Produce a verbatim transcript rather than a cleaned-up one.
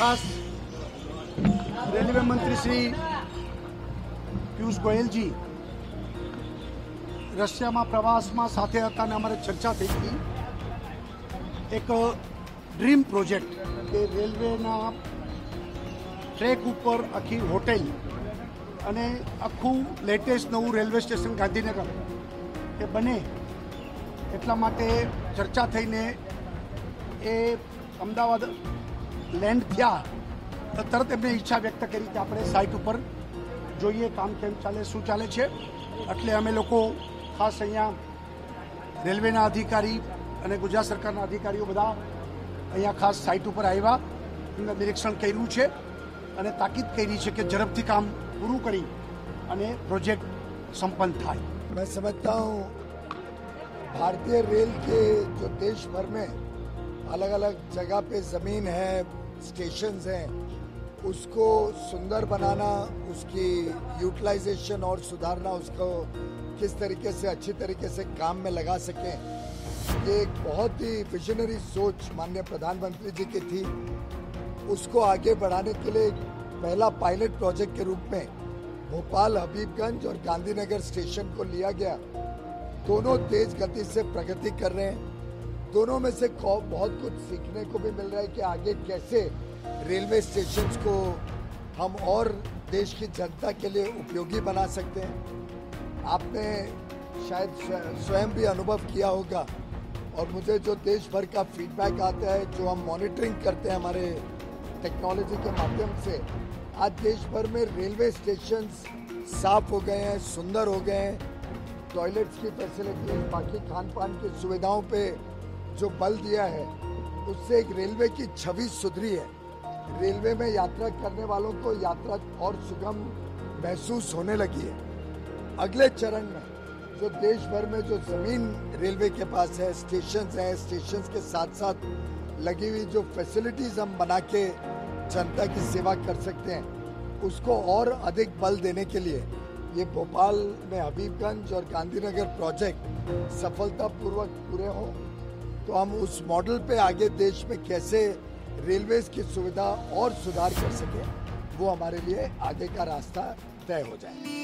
खास रेलवे मंत्री श्री પિયુષ ગોયલજી રશિયામાં પ્રવાસમાં સાથે હતા અને અમારે ચર્ચા થઈ હતી એક ડ્રીમ પ્રોજેક્ટ કે રેલવેના ટ્રેક ઉપર આખી હોટેલ અને આખું લેટેસ્ટ નવું રેલવે સ્ટેશન ગાંધીનગર એ બને એટલા માટે ચર્ચા થઈને એ અમદાવાદ લેન્ડ થયા તો તરત એમને ઈચ્છા વ્યક્ત કરી કે આપણે સાઇટ ઉપર જોઈએ કામ કેમ ચાલે શું ચાલે છે એટલે અમે લોકો ખાસ અહીંયા રેલવેના અધિકારી અને ગુજરાત સરકારના અધિકારીઓ બધા અહીંયા ખાસ સાઇટ ઉપર આવ્યા એમના નિરીક્ષણ કર્યું છે અને તાકીદ કરી છે કે ઝડપથી કામ પૂરું કરી અને પ્રોજેક્ટ संपन्न था। मैं समझता हूँ भारतीय रेल के जो देश भर में अलग अलग जगह पे ज़मीन है, स्टेशंस हैं, उसको सुंदर बनाना, उसकी यूटिलाइजेशन और सुधारना, उसको किस तरीके से अच्छी तरीके से काम में लगा सकें, ये एक बहुत ही विजनरी सोच माननीय प्रधानमंत्री जी की थी। उसको आगे बढ़ाने के लिए पहला पायलट प्रोजेक्ट के रूप में भोपाल, हबीबगंज और गांधीनगर स्टेशन को लिया गया। दोनों तेज गति से प्रगति कर रहे हैं। दोनों में से बहुत कुछ सीखने को भी मिल रहा है कि आगे कैसे रेलवे स्टेशंस को हम और देश की जनता के लिए उपयोगी बना सकते हैं। आपने शायद स्वयं भी अनुभव किया होगा और मुझे जो देश भर का फीडबैक आता है, जो हम मॉनिटरिंग करते हैं हमारे टेक्नोलॉजी के माध्यम से, आज देश भर में रेलवे स्टेशंस साफ हो गए हैं, सुंदर हो गए हैं। टॉयलेट्स की फैसिलिटी, बाकी खान पान की सुविधाओं पे जो बल दिया है, उससे एक रेलवे की छवि सुधरी है। रेलवे में यात्रा करने वालों को यात्रा और सुगम महसूस होने लगी है। अगले चरण में जो देश भर में जो जमीन रेलवे के पास है, स्टेशंस हैं, स्टेशंस के साथ साथ लगी हुई जो फैसिलिटीज हम बना के जनता की सेवा कर सकते हैं, उसको और अधिक बल देने के लिए ये भोपाल में हबीबगंज और गांधीनगर प्रोजेक्ट सफलतापूर्वक पूरे हों, तो हम उस मॉडल पे आगे देश में कैसे रेलवेज की सुविधा और सुधार कर सकें, वो हमारे लिए आगे का रास्ता तय हो जाए।